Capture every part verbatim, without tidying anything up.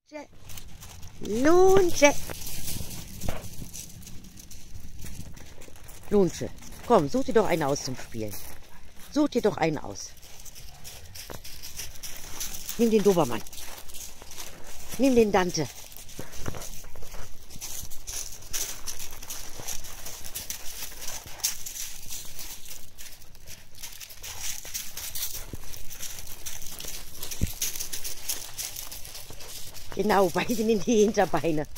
Lunche. Lunche, komm, such dir doch einen aus zum Spielen. Such dir doch einen aus. Nimm den Dobermann. Nimm den Dante. Genau, beiß ihn in die Hinterbeine.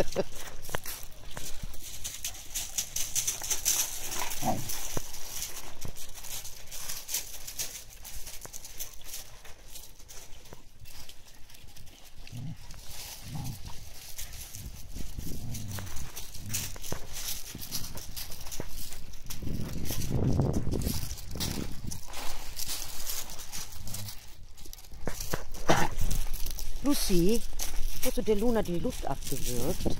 Lucy, hast du der Luna die Luft abgewürgt?